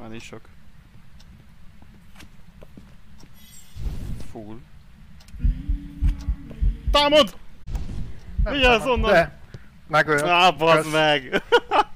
Elég sok. Full. Támad! Vigyázz onnan! De! Megölt. Bazd meg!